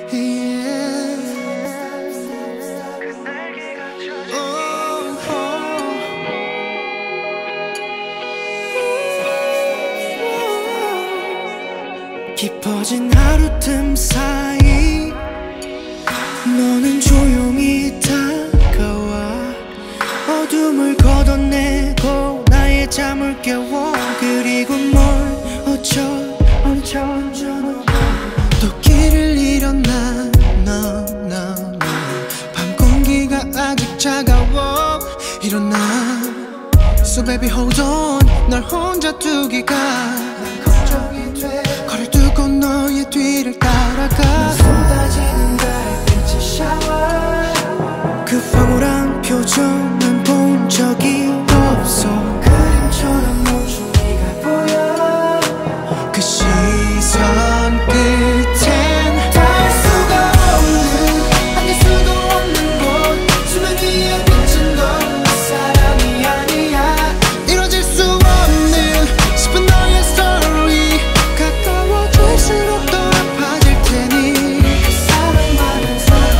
깊어진 하루 틈 사이 너는 조용히 다가와 어둠을 걷어내고 나의 잠을 깨워. 그리고 뭘 어쩌 또 길을 잃었나. 밤 공기가 아직 차가워. 일어나 So baby hold on. 널 혼자 두기가 걱정이 돼. 거리를 두고 너의 뒤를 따라가. 쏟아지는 달빛의 샤워. 그 황홀한 표정은 본 적이 없어. 그림처럼 멈춘 네가 보여. 그 시선 끝엔 닿을 수가 없는, 안길 수도 없는 곳. 수면 위에 비친 넌 내 사람이 아니야. 이뤄질 수 없는 슬픈 너의 스토리. 가까워질수록 더 아파질 테니. 그 사랑만은 stop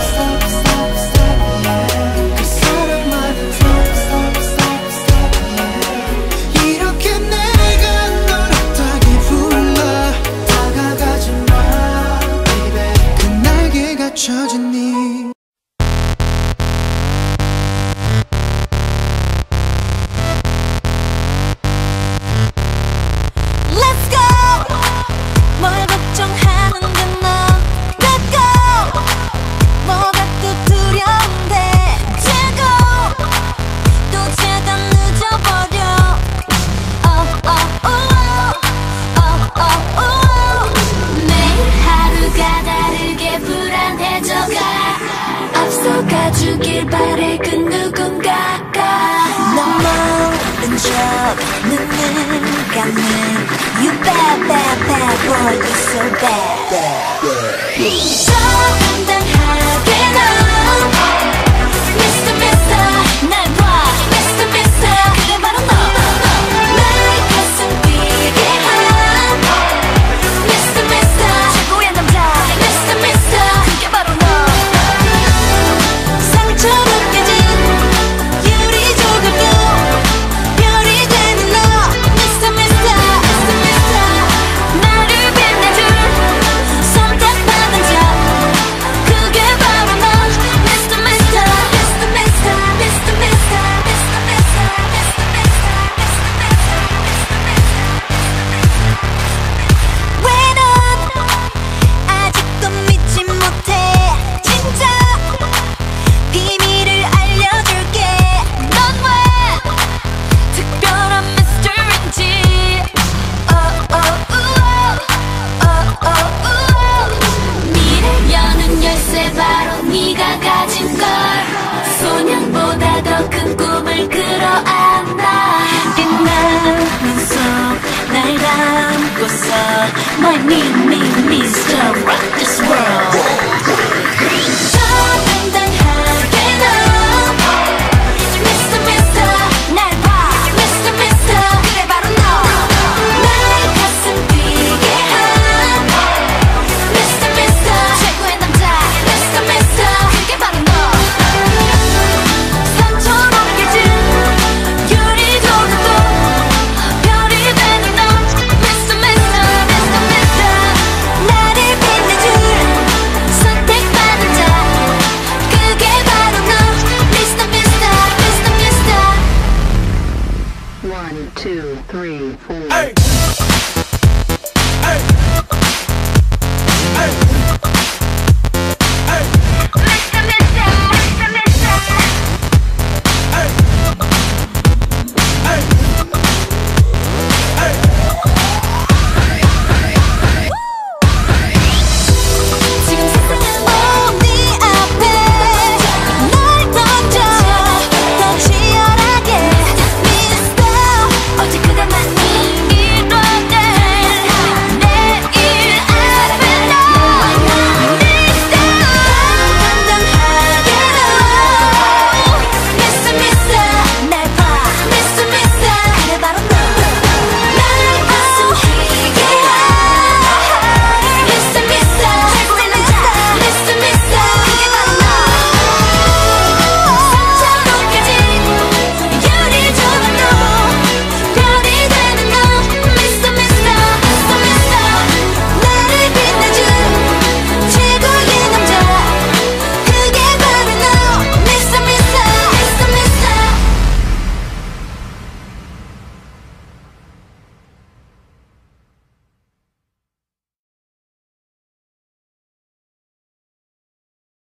yeah. 그 사랑만은 stop yeah. 이렇게 내가 널 애타게 불러. 다가가지 마 baby. 그 날개가 젖은 네 Let's go. 뭘 걱정하는데 너 Let go. 뭐가 또 두려운데 재고 또 제가 늦어버려. 매일 하루가 다르게 불안해져가. 앞서가 주길 바래 그 누군가가. 너 모른 척 눈을 감는 You bad boy, you so bad. 저 당당하게 넌 Mr. 날 봐 Mr. 그래 바로 너. 나의 가슴 뛰게 한 Mr. 최고의 남자 Mr. 그게 바로 너. 상처로 깨진 유리 조각도 별이 되는 너 Mr. 나를 빛내줄 선택받은 자. 그게 바로 너 Mr. 왜 넌 아직도 믿지 못해. 진짜 비밀을 알려줄게. 넌 왜 특별한 미스터인지. 미래 여는 열쇠 바로 네가 가진 걸. 소년보다 더 큰 꿈을 끌어안아. 빛나는 속 날 담고서 너의 미래